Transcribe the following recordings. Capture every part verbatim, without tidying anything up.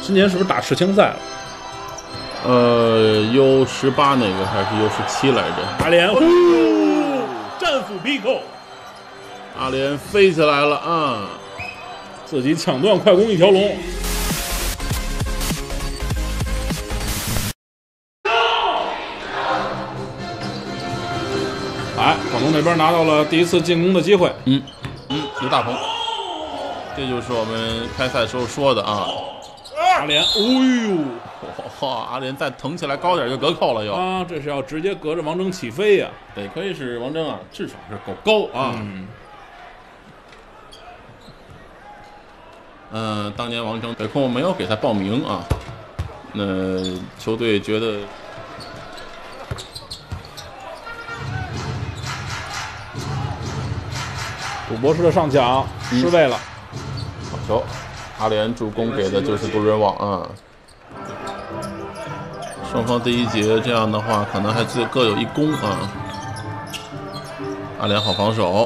今年是不是打世青赛了？ 呃 ，U 十八那个还是 U 十七来着？ 阿联，呼，战斧劈扣， 阿联飞起来了啊！ 自己抢断快攻一条龙。哎，广东那边拿到了第一次进攻的机会。 嗯嗯，刘大鹏，这就是我们开赛时候说的啊。 阿联，哎呦！ 哇，阿联再腾起来高点就隔扣了又啊！这是要直接隔着王峥起飞呀、啊！ 得亏是王峥啊，至少是够高啊。 嗯。 嗯、呃，当年王峥北控没有给他报名啊，那球队觉得赌博式的上抢失位了， 好球！阿联助攻给的就是杜润旺啊。双方第一节这样的话，可能还自各有一攻啊。阿联好防守。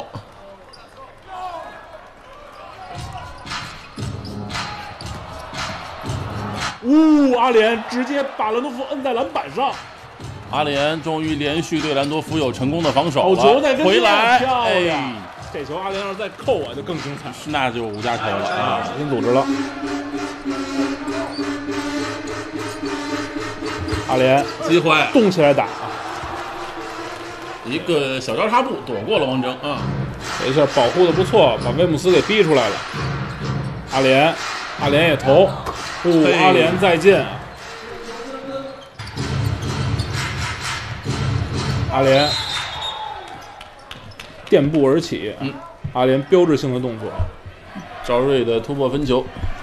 呜、哦，阿联直接把兰多夫摁在篮板上。 阿联终于连续对兰多夫有成功的防守了。 好球在回来， 漂亮！哎、这球阿联要是再扣啊，就更精彩。 那就五加球了啊！ 小心组织了。阿联机会动起来打， 一个小交叉步躲过了王峥啊！ 这一下保护的不错，把威姆斯给逼出来了。阿联，阿联也投，哦，阿联再进，阿联垫步而起，嗯，阿联标志性的动作， 赵睿的突破分球。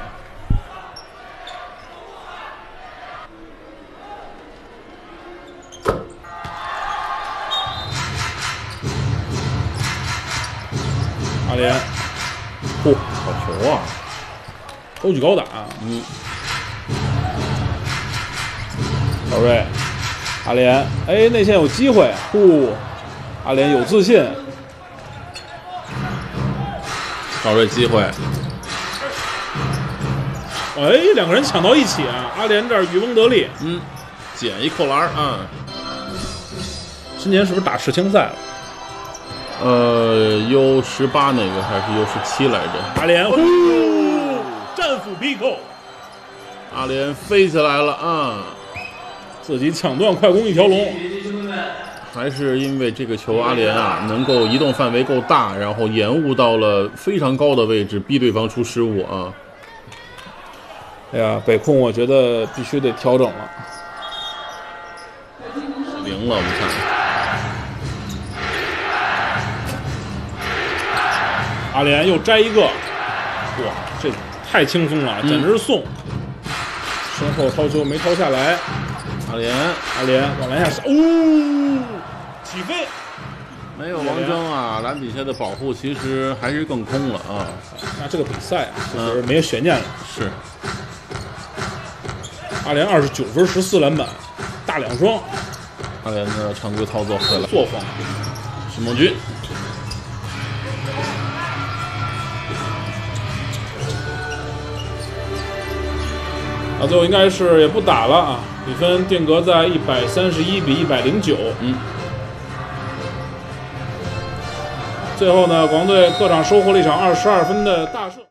阿联，嚯、哦， 好球啊！ 高举高打， 嗯。 赵睿，阿联，哎，内线有机会，呼、哦，阿联有自信。 赵睿机会， 哎，两个人抢到一起啊！阿联这儿渔翁得利， 嗯，捡一扣篮啊！ 今年是不是打世青赛了？ 呃 ，U 十八那个还是 U 十七来着？ 阿联，呼，战斧劈扣， 阿联飞起来了啊！ 自己抢断快攻一条龙。 还是因为这个球，阿联啊能够移动范围够大，然后延误到了非常高的位置，逼对方出失误啊！ 哎呀，北控我觉得必须得调整了。 零了，我们看。 阿联又摘一个，哇，这太轻松了，简直是送！嗯、身后掏球没掏下来， 阿联， 阿联往篮下杀，哦，起飞！ 没有王峥啊，篮底下的保护其实还是更空了啊。 那这个比赛啊，就是没有悬念了。 嗯、是。 阿联二十九分，十四篮板，大两双。 阿联的常规操作回来， 作风。 许梦君。 啊，最后应该是也不打了啊，比分定格在一百三十一比一百零九。 嗯。 最后呢，广东队客场收获了一场二十二分的大胜。